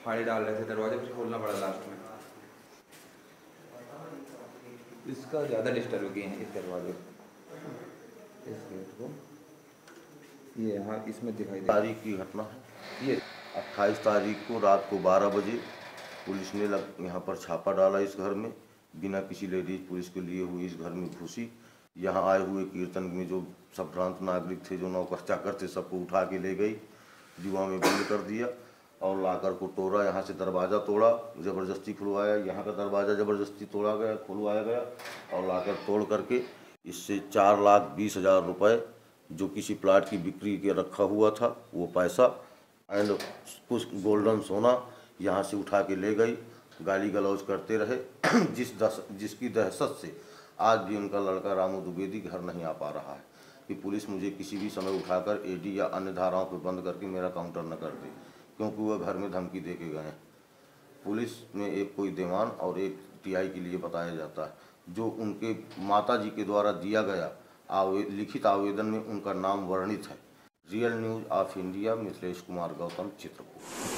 फाड़ी डाल रहे थे, दरवाजे फिर खोलना पड़ा लास्ट में। इसका ज़्यादा डिस्टर्ब किए हैं इस दरवाजे को, इस गेट को। ये यहाँ इसमें दिखाई दे तारीख की घटना है ये 28 तारीख को रात को 12 बजे पुलिस ने यहाँ पर छापा डाला। इस घर में बिना किसी लेडीज पुलिस के लिए हुई इस घर में घुसी। यहाँ आए हुए कीर्तन में जो संभ्रांत नागरिक थे, जो नौकर चाकर थे, सबको उठा के ले गई, जुआ में बंद कर दिया और लाकर को तोड़ा। यहाँ से दरवाज़ा तोड़ा, ज़बरदस्ती खुलवाया। यहाँ का दरवाज़ा ज़बरदस्ती तोड़ा गया, खुलवाया गया और लाकर तोड़ करके इससे 4,20,000 रुपये जो किसी प्लाट की बिक्री के रखा हुआ था वो पैसा एंड कुछ गोल्डन सोना यहाँ से उठा के ले गई। गाली गलौज करते रहे जिसकी दहशत से आज भी उनका लड़का रामू द्विवेदी घर नहीं आ पा रहा है कि पुलिस मुझे किसी भी समय उठाकर एडी या अन्य धाराओं पर बंद करके मेरा काउंटर न कर दे, क्योंकि वह घर में धमकी दे के गए हैं। पुलिस में एक कोई दीवान और एक टीआई के लिए बताया जाता है, जो उनके माताजी के द्वारा दिया गया लिखित आवेदन में उनका नाम वर्णित है। Real news of India, Mithilesh Kumar Gautam, Chitrakoot.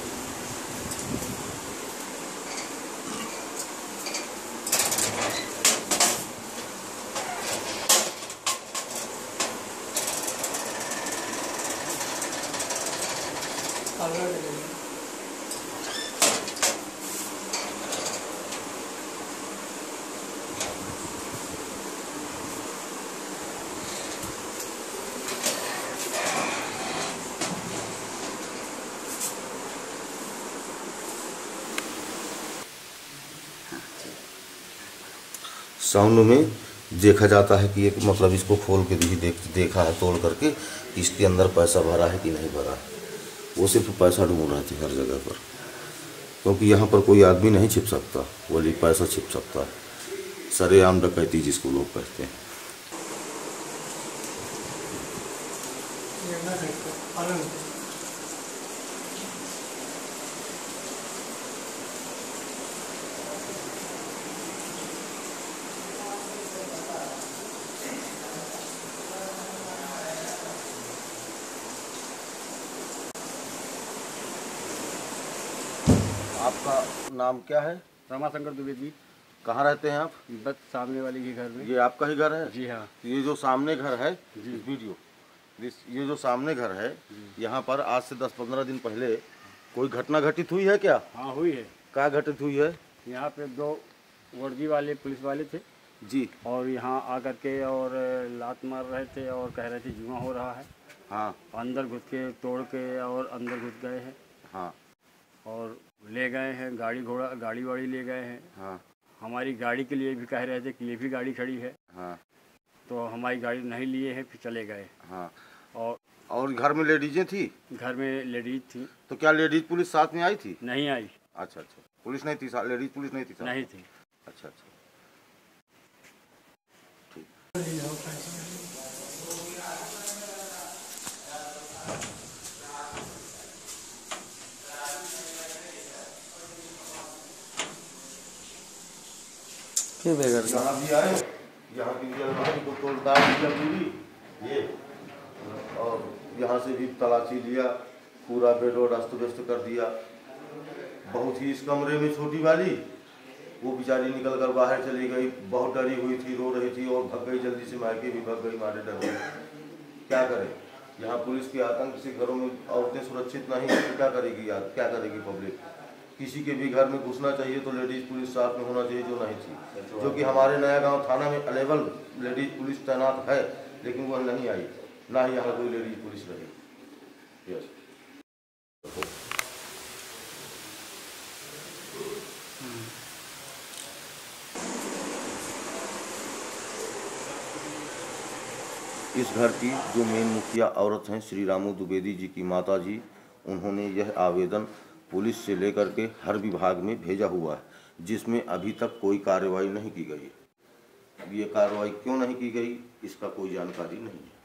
Sound में देखा जाता है कि एक मतलब इसको खोल के भी देखा है तोड़ करके कि इसके अंदर पैसा भरा है कि नहीं भरा है। वो सिर्फ पैसा ढूंढ रहे थे हर जगह पर, क्योंकि यहाँ पर कोई आदमी नहीं छिप सकता, वही पैसा छिप सकता है। सरेआम डकैती जिसको लोग कहते हैं। आपका नाम क्या है? रमाशंकर द्विवेदी। कहाँ रहते हैं आप? बस सामने वाले के घर में। ये आपका ही घर है? जी हाँ। ये जो सामने घर है, जी वीडियो ये जो सामने घर है, यहाँ पर आज से 10-15 दिन पहले कोई घटना घटित हुई है क्या? हाँ हुई है। क्या घटित हुई है? यहाँ पे 2 वर्दी वाले पुलिस वाले थे जी, और यहाँ आकर के और लात मार रहे थे और कह रहे थे जुआ हो रहा है। हाँ। अंदर घुस के तोड़ के और अंदर घुस गए हैं। हाँ। और ले गए हैं, गाड़ी वाड़ी ले गए हैं। हाँ। हमारी गाड़ी के लिए भी कह रहे थे कि ये भी गाड़ी खड़ी है। हाँ। तो हमारी गाड़ी नहीं लिए हैं, फिर चले गए। हाँ। और घर में लेडीजें थी? घर में लेडीज थी। तो क्या लेडीज पुलिस साथ में आई थी? नहीं आई। अच्छा, पुलिस नहीं थी, लेडीज पुलिस नहीं थी साथ? नहीं थी। अच्छा। ठीक। यहाँ भी आए, यहाँ की अलमारी को तोड़ताड़ किया पूरी ये, और यहाँ से भी तलाशी लिया, पूरा बेड वोड अस्त व्यस्त कर दिया। बहुत ही इस कमरे में छोटी वाली वो बेचारी निकल कर बाहर चली गई, बहुत डरी हुई थी, रो रही थी और भग गई जल्दी से, मायके भी भग गई, मारे डर गई। क्या करें, यहाँ पुलिस के आतंक से घरों में औरतें सुरक्षित नहीं है, तो क्या करेगी यार, क्या करेगी पब्लिक? किसी के भी घर में घुसना चाहिए तो लेडीज पुलिस साथ में होना चाहिए, जो नहीं थी। जो कि हमारे नया गांव थाना में अलेबल लेडीज पुलिस तैनात है, लेकिन वह नहीं आई, ना ही यहाँ कोई लेडीज पुलिस रही। यस। इस घर की जो मेन मुखिया औरत हैं श्री रामू द्विवेदी जी की माता जी, उन्होंने यह आवेदन पुलिस से लेकर के हर विभाग में भेजा हुआ है, जिसमें अभी तक कोई कार्रवाई नहीं की गई। अब ये कार्रवाई क्यों नहीं की गई, इसका कोई जानकारी नहीं है।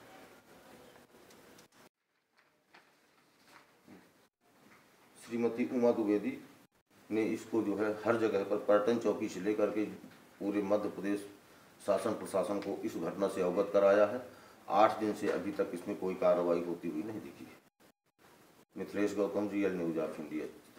श्रीमती उमा द्विवेदी ने इसको जो है हर जगह पर पर्यटन चौकी से लेकर के पूरे मध्य प्रदेश शासन प्रशासन को इस घटना से अवगत कराया है। 8 दिन से अभी तक इसमें कोई कार्रवाई होती हुई नहीं दिखी है। Mithilesh Gautam, real news of India.